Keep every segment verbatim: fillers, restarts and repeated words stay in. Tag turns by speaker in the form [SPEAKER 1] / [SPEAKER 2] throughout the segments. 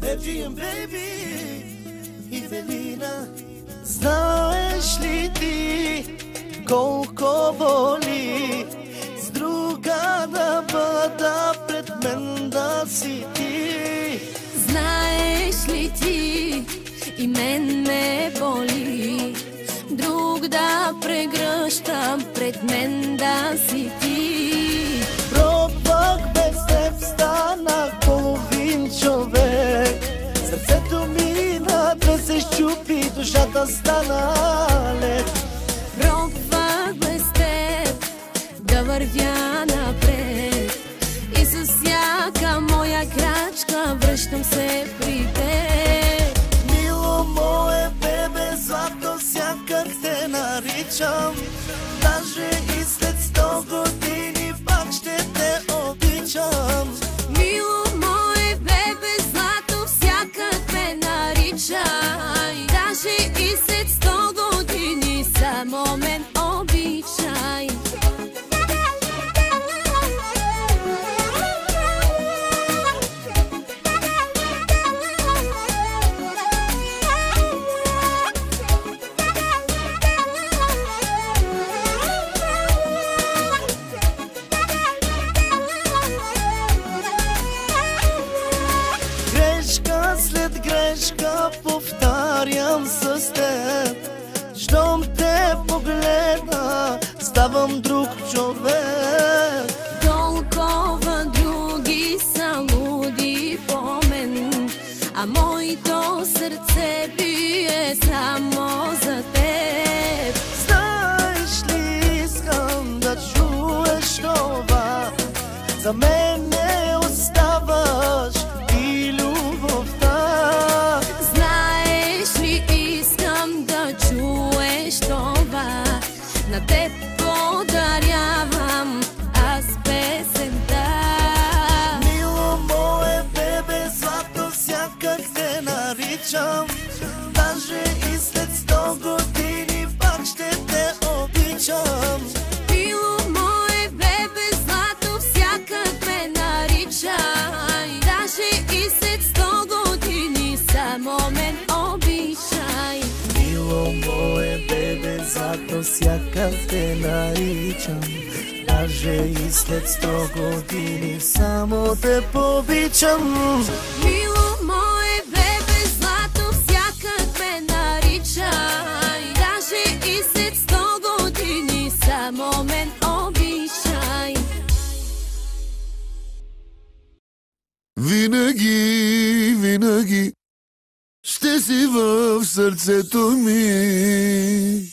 [SPEAKER 1] Евджием бейби, Ивелина. Знаеш ли ти колко боли с друга да бъда, пред мен да си ти?
[SPEAKER 2] Знаеш ли ти, и мен ме боли друг да прегръщам, пред мен да си ти.
[SPEAKER 1] Пробвах без теб, станах половин човек. Сърцето ми надве се щупи, душата стана лед.
[SPEAKER 2] Пробвах без теб да вървя напред и с всяка моя крачка връщам се при теб.
[SPEAKER 1] Мило мое бебе, злато, сякак те наричам. Даже и след сто години пак ще те обичам.
[SPEAKER 2] Мило мое бебе, злато, всякак те наричай. Даже и след сто години само мен обичай.
[SPEAKER 1] Грешка след грешка повтарям с теб. Щом те погледна, ставам друг човек.
[SPEAKER 2] Толкова други са луди по мен, а моето сърце бие само за теб.
[SPEAKER 1] Знаеш ли, искам да чуеш това. За мен не оставаш и любовта.
[SPEAKER 2] Знаеш ли, искам да чуеш това. На теб подарявам аз песента.
[SPEAKER 1] Мило мое бебе, злато, сякак те наричам. Даже и след сто години пак ще те обичам.
[SPEAKER 2] Мило мое бебе, злато, всякак ме наричай. Даже и след сто години само мен обичай.
[SPEAKER 1] Мило мое бебе, злато, сякак те наричам. Даже и след сто години само те побичам.
[SPEAKER 2] Мило мое бебе, злато, всякак ме наричай. Даже и след сто години само мен обичай.
[SPEAKER 3] Винаги, винаги ще си в сърцето ми.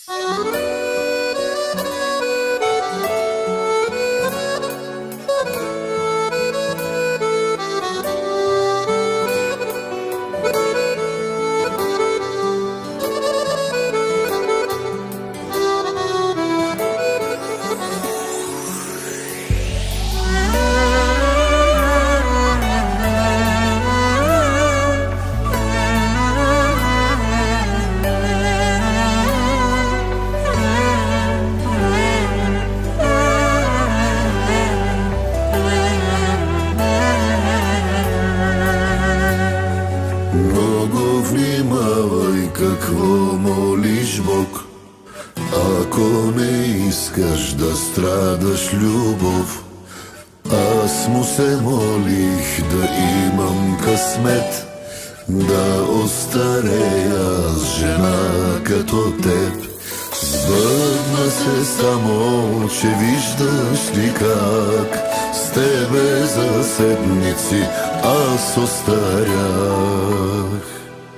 [SPEAKER 3] Какво молиш Бог, ако не искаш да страдаш любов? Аз му се молих да имам късмет, да остарея с жена като теб. Сбъдна се само, че виждаш ли как с тебе за седмици аз остарях.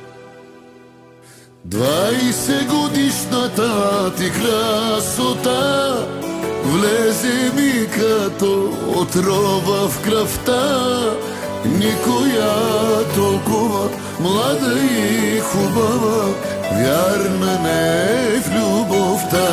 [SPEAKER 3] Двайсет годишната ти красота влезе ми като отрова в кръвта. Никоя толкова млада и хубава, вярна не е в любовта.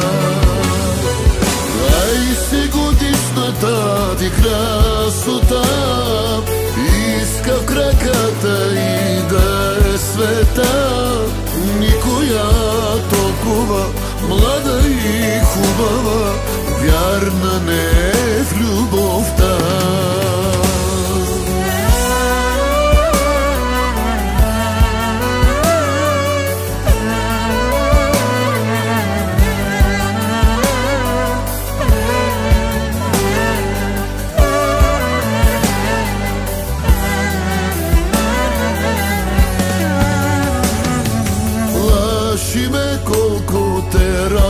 [SPEAKER 3] Двайсет годишната ти красота иска в краката и да е света. Никоя толкова млада и хубава, вярна не е в любовта.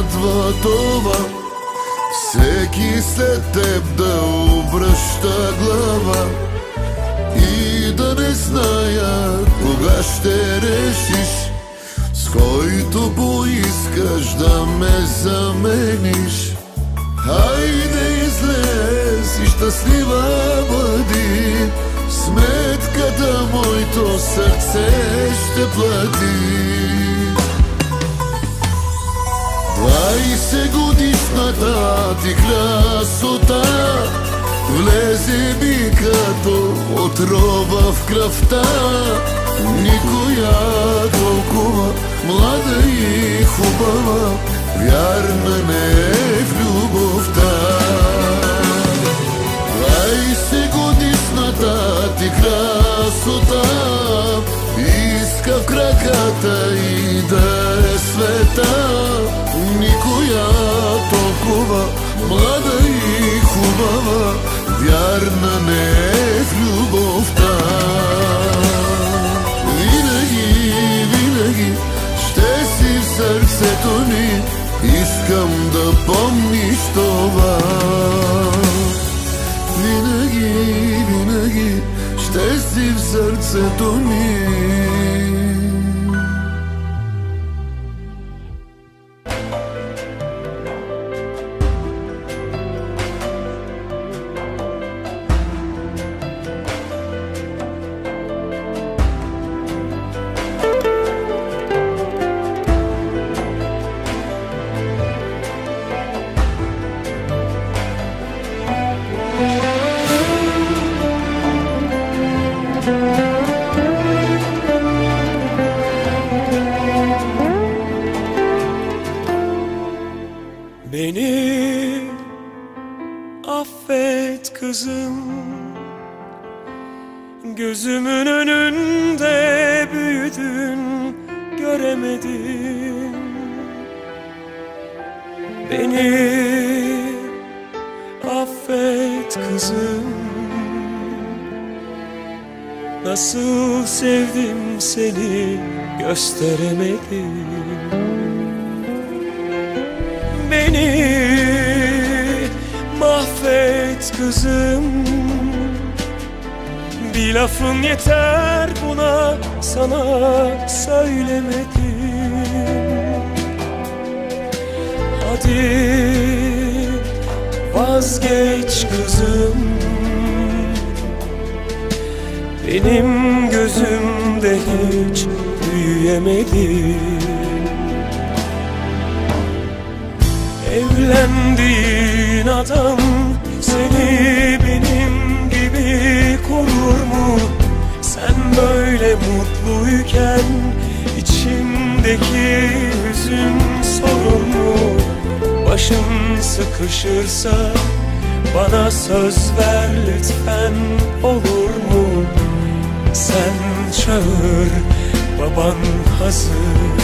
[SPEAKER 3] идва това, всеки след теб да обръща глава и да не зная кога ще решиш, с който поискаш да ме замениш. Хайде излез и щастлива бъди, сметката моето сърце ще плати. Двайсет годишната ти красота влезе ми като отрова в кръвта. Никоя толкова млада и хубава, вярна не е в любовта. Двайсет годишната ти красота иска в краката и да е света. Никоя толкова млада и хубава, вярна не е в любовта. Винаги, винаги ще си в сърцето ми, искам да помниш това. Винаги, винаги ще си в сърцето ми.
[SPEAKER 4] Beni affet kızım, gözümün önünde büyüdün, göremedim. Beni affet kızım, nasıl sevdim seni gösteremedim. Beni mahvet kızım, bir lafın yeter buna, sana söylemedim. Hadi vazgeç kızım, benim gözümde hiç büyüyemedin. Evlendiğin adam seni benim gibi korur mu? Sen böyle mutluyken içimdeki hüzün sorur mu? Başın sıkışırsa bana söz ver lütfen, olur mu? Sen çağır, baban hazır.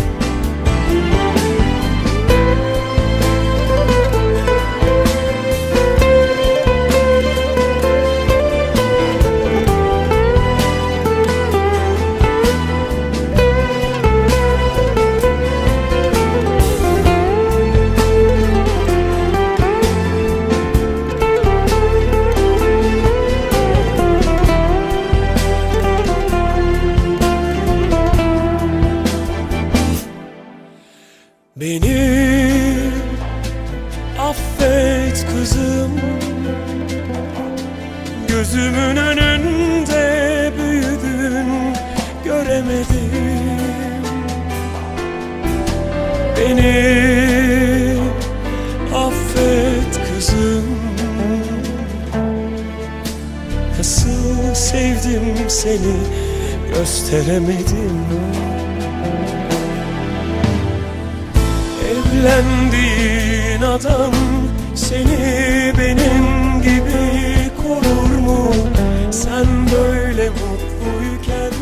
[SPEAKER 4] Beni affet kızım, gözümün önünde büyüdün, göremedim. Beni affet kızım, nasıl sevdim seni gösteremedim. Evlendiğin adam seni benim gibi korur mu? Sen böyle mutluyken.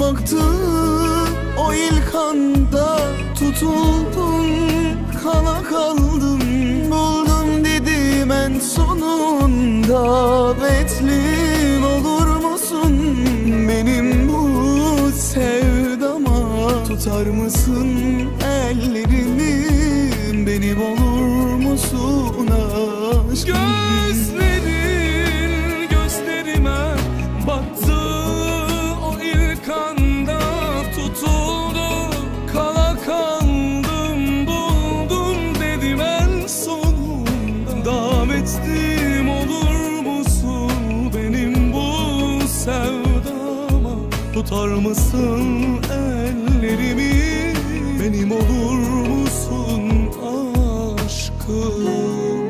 [SPEAKER 3] baktı o ilk anda, tutuldum, kala kaldım. Buldum dedim en sonunda, betlim olur musun benim bu sevdama? Tutar mısın ellerimi, benim olur musun aşkım?
[SPEAKER 4] Gözlerin gözlerime baktı o ilk anda, tutuldu, kala kaldım. Buldum dedim en sonunda, davetlim olur musun benim bu sevdama? Tutar mısın ellerimi, benim olur musun aşkım?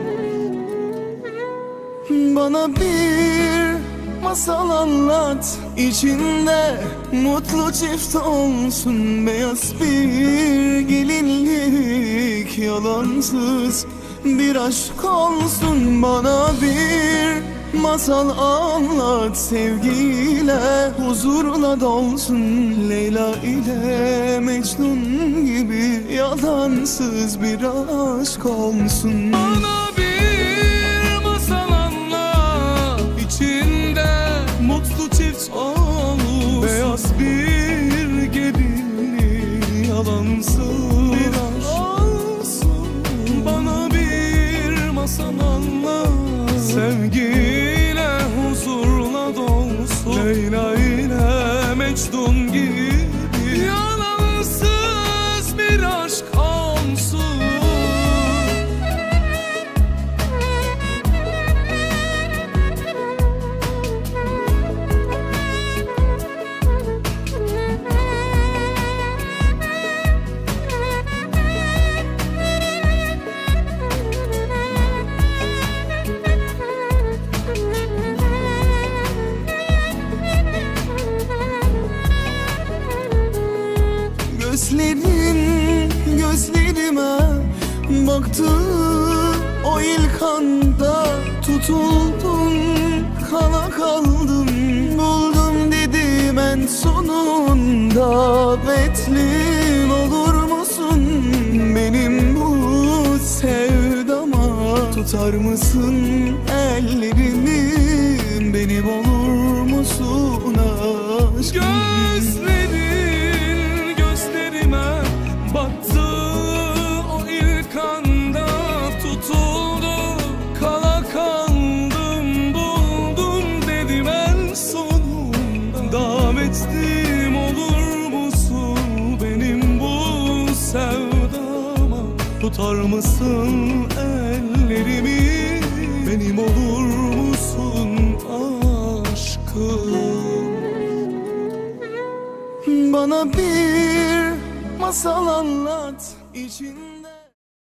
[SPEAKER 3] Bana bir masal anlat, içinde mutlu çift olsun. Beyaz bir gelinlik, yalansız bir aşk olsun. Bana bir masal anlat, sevgiyle, huzurla dolsun. Leyla ile Mecnun gibi yalansız bir aşk olsun.
[SPEAKER 4] Bana bir masal anlat, içinde mutlu çift olur. Beyaz bir gelinlik, yalansız bir aşk olsun. Bana bir masal anlat, sevgiyle, huzurla dolsun. Leyla ile Mecnun gibi yalansız bir aşk olsun.
[SPEAKER 3] Gözlerin gözlerime baktı o ilk anda, tutuldum, kala kaldım. Buldum dedim en sonunda, betlim olur musun benim bu sevdama? Tutar mısın ellerimi, benim olur musun aşkım?
[SPEAKER 4] Gözlerin gözlerime baktı o ilk anda, tutuldu, kala kaldım. Buldum dedim en sonunda, davetlim olur musun benim bu sevdama? Tutar mısın ellerimi, benim olur musun aşkım?
[SPEAKER 3] Bana bir masal anlat, içinde